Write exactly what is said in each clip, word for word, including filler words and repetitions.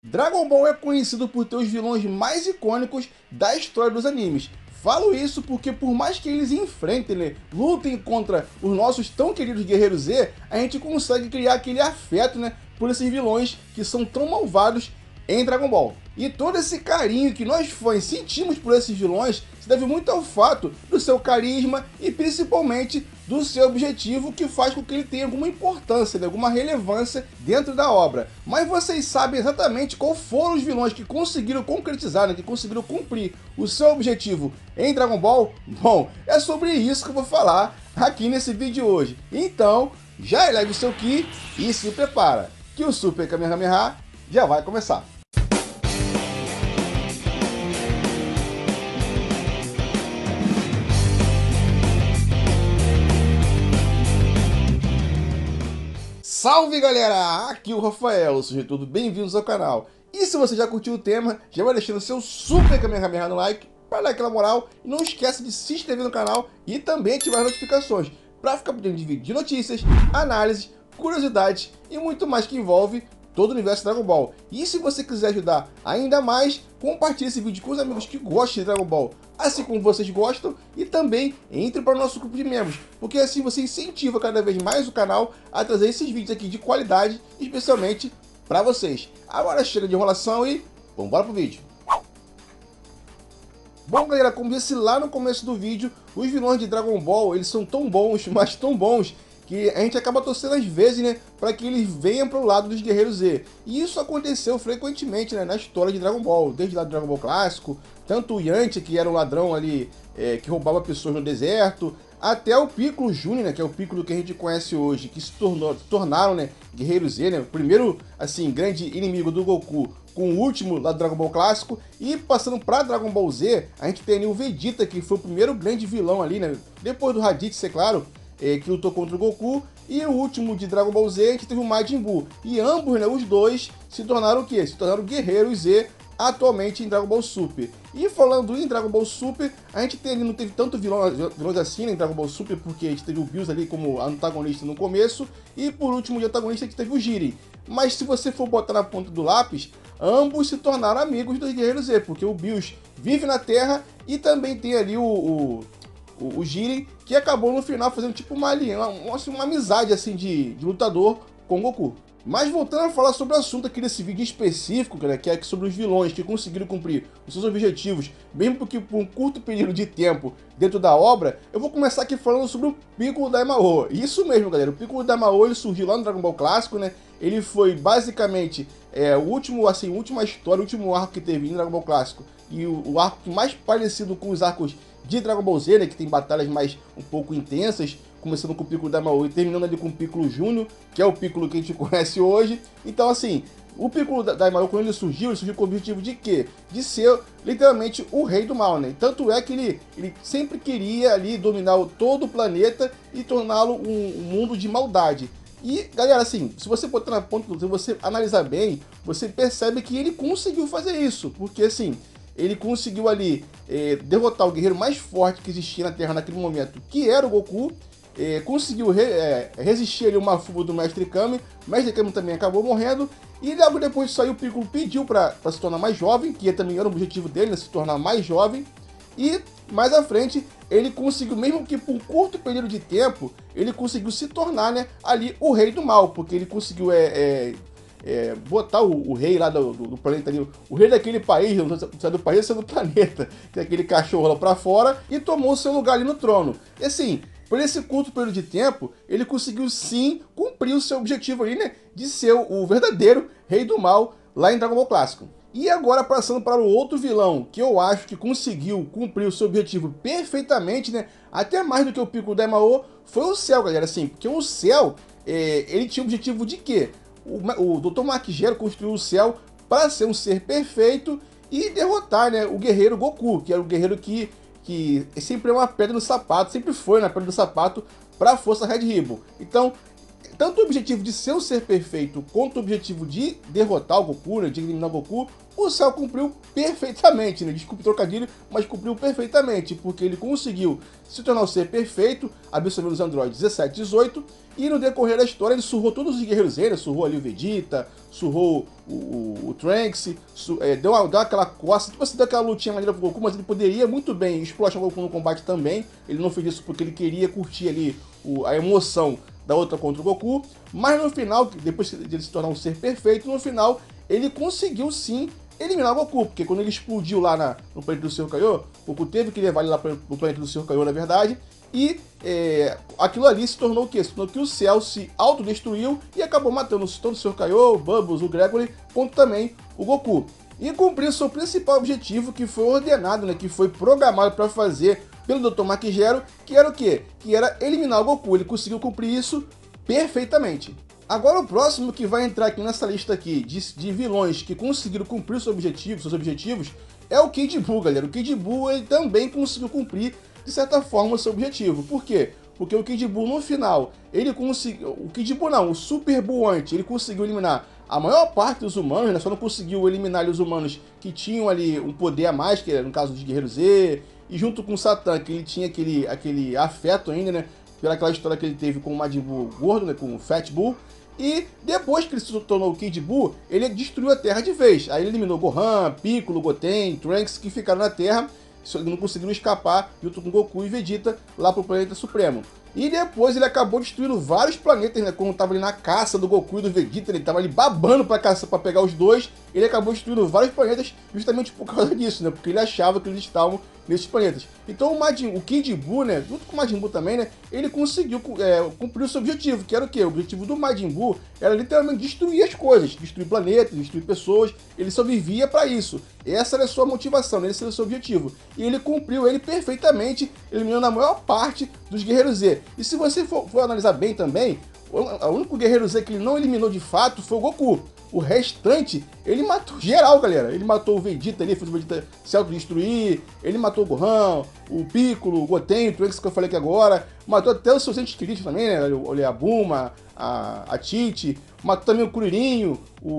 Dragon Ball é conhecido por ter os vilões mais icônicos da história dos animes. Falo isso porque por mais que eles enfrentem, né, lutem contra os nossos tão queridos Guerreiros Z, a gente consegue criar aquele afeto, né, por esses vilões que são tão malvados em Dragon Ball. E todo esse carinho que nós fãs sentimos por esses vilões se deve muito ao fato do seu carisma e principalmente do seu objetivo, que faz com que ele tenha alguma importância, né, alguma relevância dentro da obra. Mas vocês sabem exatamente qual foram os vilões que conseguiram concretizar, né, que conseguiram cumprir o seu objetivo em Dragon Ball? Bom, é sobre isso que eu vou falar aqui nesse vídeo de hoje. Então, já eleve o seu Ki e se prepara, que o Super Kamehameha já vai começar. Salve galera, aqui é o Rafael, sejam todos bem-vindos ao canal. E se você já curtiu o tema, já vai deixando seu Super Kamehameha no like para dar aquela moral. E não esquece de se inscrever no canal e também ativar as notificações para ficar podendo de vídeo de notícias, análises, curiosidades e muito mais que envolve todo o universo Dragon Ball. E se você quiser ajudar ainda mais, compartilhe esse vídeo com os amigos que gostam de Dragon Ball, assim como vocês gostam, e também entre para o nosso grupo de membros, porque assim você incentiva cada vez mais o canal a trazer esses vídeos aqui de qualidade, especialmente para vocês. Agora chega de enrolação e vamos embora pro vídeo. Bom galera, como disse lá no começo do vídeo, os vilões de Dragon Ball, eles são tão bons, mas tão bons, que a gente acaba torcendo às vezes, né, para que eles venham para o lado dos Guerreiros Z. E isso aconteceu frequentemente, né, na história de Dragon Ball, desde lá do Dragon Ball clássico, tanto o Yantia, que era um ladrão ali, é, que roubava pessoas no deserto, até o Piccolo Júnior, né, que é o Piccolo que a gente conhece hoje, que se tornou, tornaram, né, Guerreiros Z, né, o primeiro, assim, grande inimigo do Goku, com o último lá do Dragon Ball clássico. E passando para Dragon Ball Z, a gente tem ali o Vegeta, que foi o primeiro grande vilão ali, né, depois do Raditz, é claro, É, que lutou contra o Goku, e o último de Dragon Ball Z, a gente teve o Majin Buu. E ambos, né, os dois, se tornaram o quê? Se tornaram Guerreiros Z atualmente em Dragon Ball Super. E falando em Dragon Ball Super, a gente tem ali, não teve tanto vilão, vilões assim, né, em Dragon Ball Super, porque a gente teve o Bills ali como antagonista no começo, e por último de antagonista a gente teve o Jiren. Mas se você for botar na ponta do lápis, ambos se tornaram amigos dos Guerreiros Z, porque o Bills vive na Terra e também tem ali o... o o Jiren, que acabou no final fazendo tipo uma aliança, uma, uma amizade assim de, de lutador com o Goku. Mas voltando a falar sobre o assunto aqui desse vídeo específico, né, que é sobre os vilões que conseguiram cumprir os seus objetivos, mesmo porque por um curto período de tempo dentro da obra, eu vou começar aqui falando sobre o Piccolo Daimao. Isso mesmo, galera, o Piccolo Daimao, ele surgiu lá no Dragon Ball clássico, né? Ele foi basicamente é, o último, assim, a última história, o último arco que teve em Dragon Ball clássico, e o, o arco mais parecido com os arcos de Dragon Ball Z, né, que tem batalhas mais um pouco intensas, começando com o Piccolo Daimao e terminando ali com o Piccolo Júnior, que é o Piccolo que a gente conhece hoje. Então, assim, o Piccolo Daimao, quando ele surgiu, ele surgiu com o objetivo de quê? De ser, literalmente, o rei do mal, né? Tanto é que ele, ele sempre queria ali dominar todo o planeta e torná-lo um, um mundo de maldade. E, galera, assim, se você botar na ponta, se você analisar bem, você percebe que ele conseguiu fazer isso, porque, assim, ele conseguiu ali é, derrotar o guerreiro mais forte que existia na Terra naquele momento, que era o Goku. É, conseguiu re, é, resistir ali uma fuga do Mestre Kami. O Mestre Kami também acabou morrendo. E logo depois de sair, o Piccolo pediu para se tornar mais jovem, que também era o objetivo dele, né, se tornar mais jovem. E mais à frente, ele conseguiu, mesmo que por um curto período de tempo, ele conseguiu se tornar, né, ali o rei do mal, porque ele conseguiu é, é, É, botar o, o rei lá do, do, do planeta ali, o rei daquele país, não sei se é do país ou se é do planeta, que é aquele cachorro lá pra fora, e tomou o seu lugar ali no trono. E assim, por esse curto período de tempo, ele conseguiu sim cumprir o seu objetivo ali, né, de ser o verdadeiro rei do mal lá em Dragon Ball Clássico. E agora passando para o outro vilão, que eu acho que conseguiu cumprir o seu objetivo perfeitamente, né, até mais do que o Piccolo Daimao, foi o Cell, galera, assim, porque o Cell, é, ele tinha o objetivo de quê? O, o doutor Mark Gero construiu o Cell para ser um ser perfeito e derrotar, né, o guerreiro Goku, que era o guerreiro que, que sempre é uma pedra no sapato, sempre foi uma pedra no sapato para a Força Red Ribbon. Então, tanto o objetivo de ser um ser perfeito, quanto o objetivo de derrotar o Goku, né, de eliminar o Goku, o Cell cumpriu perfeitamente, né? Desculpe o trocadilho, mas cumpriu perfeitamente, porque ele conseguiu se tornar o ser perfeito, absorvendo os androides dezessete e dezoito, e no decorrer da história ele surrou todos os guerreiros dele, surrou ali o Vegeta, surrou o, o, o Trunks, su, é, deu, uma, deu aquela coça, tipo assim, deu aquela lutinha maneira pro Goku, mas ele poderia muito bem explorar o Goku no combate também, ele não fez isso porque ele queria curtir ali o, a emoção da outra contra o Goku, mas no final, depois de ele se tornar um ser perfeito, no final ele conseguiu sim eliminar o Goku, porque quando ele explodiu lá na, no planeta do Senhor Kaiô, o Goku teve que levar ele lá para o planeta do Senhor Kaiô, na verdade, e é, aquilo ali se tornou o quê? Se tornou que o Cell se autodestruiu e acabou matando tanto o Senhor Kaiô, o Bubbles, o Gregory, quanto também o Goku. E cumpriu seu principal objetivo, que foi ordenado, né, que foi programado para fazer pelo doutor Maquigero, que era o quê? Que era eliminar o Goku. Ele conseguiu cumprir isso perfeitamente. Agora o próximo que vai entrar aqui nessa lista aqui de, de vilões que conseguiram cumprir seu objetivo, seus objetivos é o Kid Buu, galera. O Kid Buu ele também conseguiu cumprir, de certa forma, o seu objetivo. Por quê? Porque o Kid Buu, no final, ele conseguiu... O Kid Buu não, o Super Buu antes, ele conseguiu eliminar a maior parte dos humanos, né? Só não conseguiu eliminar ali, os humanos que tinham ali um poder a mais, que era no caso dos Guerreiros Z, e junto com o Satan, que ele tinha aquele, aquele afeto ainda, né? Pela aquela história que ele teve com o Majin Buu gordo, né? Com o Fat Buu. E depois que ele se tornou o Kid Buu, ele destruiu a Terra de vez. Aí ele eliminou Gohan, Piccolo, Goten, Trunks, que ficaram na Terra, não conseguiram escapar junto com Goku e Vegeta lá pro Planeta Supremo. E depois ele acabou destruindo vários planetas, né? Quando tava ali na caça do Goku e do Vegeta, ele tava ali babando pra caça para pegar os dois, ele acabou destruindo vários planetas justamente por causa disso, né? Porque ele achava que eles estavam nesses planetas. Então o, Majin, o Kid Buu, né? Junto com o Majin Buu também, né? Ele conseguiu é, cumprir o seu objetivo, que era o quê? O objetivo do Majin Buu era literalmente destruir as coisas, destruir planetas, destruir pessoas. Ele só vivia para isso. Essa era a sua motivação, esse era o seu objetivo. E ele cumpriu ele perfeitamente, eliminando a maior parte dos Guerreiros Z. E se você for, for analisar bem também, o único Guerreiro Z que ele não eliminou de fato foi o Goku. O restante, ele matou geral, galera. Ele matou o Vegeta ali, fez o Vegeta se autodestruir. Ele matou o Gohan, o Piccolo, o Goten, o Trunks que eu falei aqui agora. Matou até os seus entes queridos também, né? O a Bulma, a, a Tite. Matou também o Kuririn,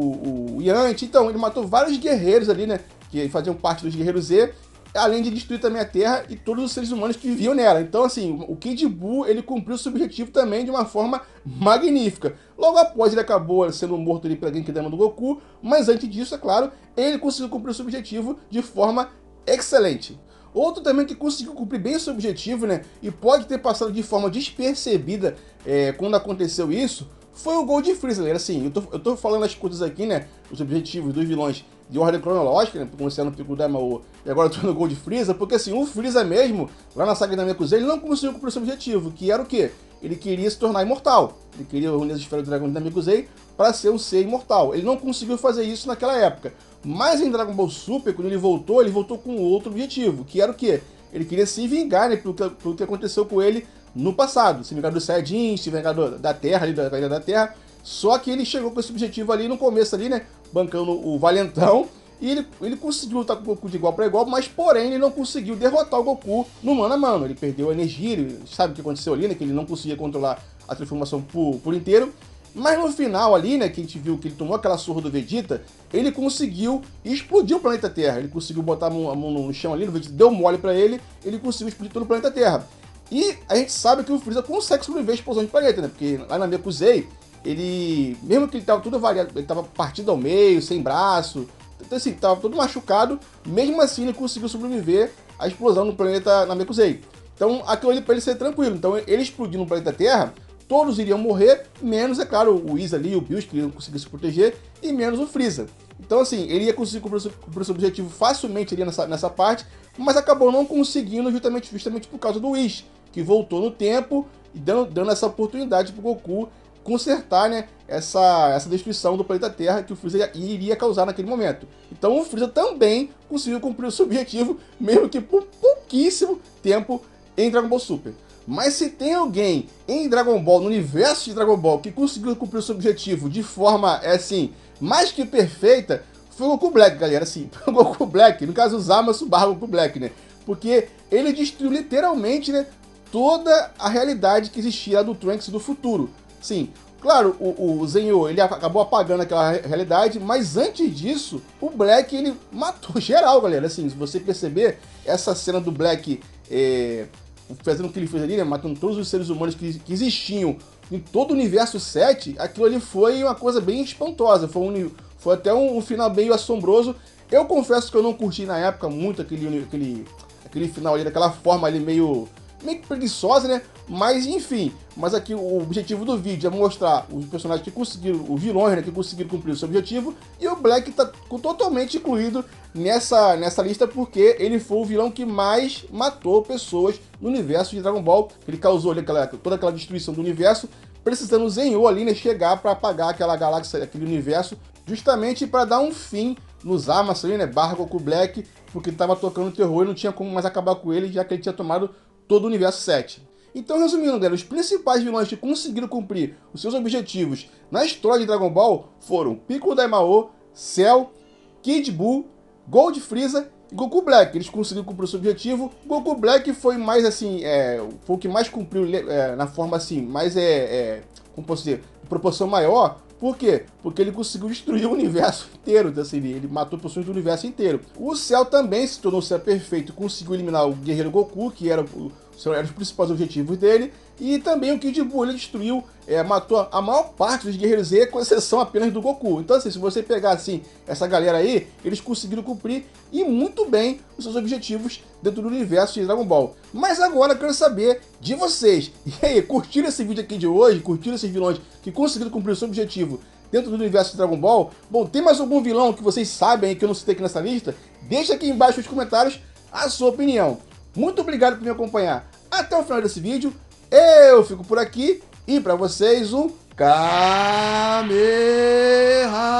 o, o Yanti. Então, ele matou vários guerreiros ali, né? Que faziam parte dos Guerreiros Z. Além de destruir também a Terra e todos os seres humanos que viviam nela. Então, assim, o Kid Buu, ele cumpriu seu objetivo também de uma forma magnífica. Logo após, ele acabou sendo morto ali pela Genkidama do Goku, mas antes disso, é claro, ele conseguiu cumprir o seu objetivo de forma excelente. Outro também que conseguiu cumprir bem o seu objetivo, né, e pode ter passado de forma despercebida é, quando aconteceu isso, foi o Gold Freeza, galera. Assim, eu tô, eu tô falando as coisas aqui, né, os objetivos dos vilões de ordem cronológica, né, começando no Piccolo Daimao e agora eu tô no Gold Freeza, porque assim, o Freeza mesmo, lá na saga da Namekusei, ele não conseguiu cumprir o seu objetivo, que era o quê? Ele queria se tornar imortal, ele queria reunir as esferas do dragão da Namekusei para ser um ser imortal. Ele não conseguiu fazer isso naquela época, mas em Dragon Ball Super, quando ele voltou, ele voltou com outro objetivo, que era o quê? Ele queria se vingar, né, pelo que, pelo que aconteceu com ele no passado, se vingar dos Saiyajins, se vingar do, da Terra, ali, da caída da Terra. Só que ele chegou com esse objetivo ali no começo ali, né, bancando o Valentão, e ele, ele conseguiu lutar com o Goku de igual para igual, mas porém ele não conseguiu derrotar o Goku no mano a mano. Ele perdeu a energia, ele sabe o que aconteceu ali, né, que ele não conseguia controlar a transformação por, por inteiro. Mas no final ali, né, que a gente viu que ele tomou aquela surra do Vegeta, ele conseguiu explodir o planeta Terra. Ele conseguiu botar a mão, a mão no chão ali, o Vegeta deu mole para ele, ele conseguiu explodir todo o planeta Terra. E a gente sabe que o Freeza consegue sobreviver à explosão de planeta, né, porque lá na Namekusei, ele, mesmo que ele tava tudo variado, ele tava partido ao meio, sem braço, então assim, tava todo machucado, mesmo assim ele conseguiu sobreviver à explosão no planeta Namekusei. Então aquilo ali para ele ser tranquilo. Então ele explodindo no planeta Terra, todos iriam morrer, menos, é claro, o Whis ali, o Bills, que iriam conseguir se proteger, e menos o Freeza. Então assim, ele ia conseguir cumprir o seu objetivo facilmente ali nessa, nessa parte, mas acabou não conseguindo justamente, justamente por causa do Whis, que voltou no tempo e dando, dando essa oportunidade pro Goku consertar, né, essa, essa destruição do planeta Terra que o Freeza iria causar naquele momento. Então o Freeza também conseguiu cumprir o seu objetivo, mesmo que por pouquíssimo tempo em Dragon Ball Super. Mas se tem alguém em Dragon Ball, no universo de Dragon Ball, que conseguiu cumprir o seu objetivo de forma, assim, mais que perfeita, foi o Goku Black, galera. Assim, o Goku Black, no caso o Zamasu barra Goku Black, né? Porque ele destruiu literalmente, né, toda a realidade que existia do Trunks do futuro. Sim, Claro, o, o Zenyo, ele acabou apagando aquela realidade, mas antes disso, o Black, ele matou geral, galera. Assim, se você perceber, essa cena do Black é, fazendo o que ele fez ali, né, matando todos os seres humanos que, que existiam em todo o universo sete, aquilo ali foi uma coisa bem espantosa, foi, um, foi até um, um final meio assombroso. Eu confesso que eu não curti na época muito aquele, aquele, aquele final ali, daquela forma ali meio... meio que preguiçosa, né? Mas enfim, mas aqui o objetivo do vídeo é mostrar os personagens que conseguiram, os vilões, né, que conseguiram cumprir o seu objetivo, e o Black tá totalmente incluído nessa, nessa lista porque ele foi o vilão que mais matou pessoas no universo de Dragon Ball. Ele causou ali aquela, toda aquela destruição do universo, precisando o Zenyo ali, né, chegar para apagar aquela galáxia, aquele universo, justamente para dar um fim nos Zamasu ali, né, barra Goku Black, porque ele tava tocando terror e não tinha como mais acabar com ele, já que ele tinha tomado todo o universo sete. Então, resumindo, galera, os principais vilões que conseguiram cumprir os seus objetivos na história de Dragon Ball foram Piccolo Daimao, Cell, Kid Buu, Gold Frieza e Goku Black. Eles conseguiram cumprir o seu objetivo. Goku Black foi mais assim, é, foi o que mais cumpriu é, na forma assim, mais é, é como posso dizer, em proporção maior. Por quê? Porque ele conseguiu destruir o universo inteiro, assim, ele matou pessoas do universo inteiro. O Cell também se tornou o Cell perfeito, conseguiu eliminar o Guerreiro Goku, que era, o, eram os principais objetivos dele, e também o Kid Buu, ele destruiu, é, matou a maior parte dos Guerreiros Z, com exceção apenas do Goku. Então, assim, se você pegar, assim, essa galera aí, eles conseguiram cumprir, e muito bem, os seus objetivos dentro do universo de Dragon Ball. Mas agora eu quero saber de vocês. E aí, curtiram esse vídeo aqui de hoje? Curtiram esses vilões que conseguiram cumprir o seu objetivo dentro do universo de Dragon Ball? Bom, tem mais algum vilão que vocês sabem aí que eu não citei aqui nessa lista? Deixa aqui embaixo nos comentários a sua opinião. Muito obrigado por me acompanhar até o final desse vídeo. Eu fico por aqui e para vocês um Kamehameha.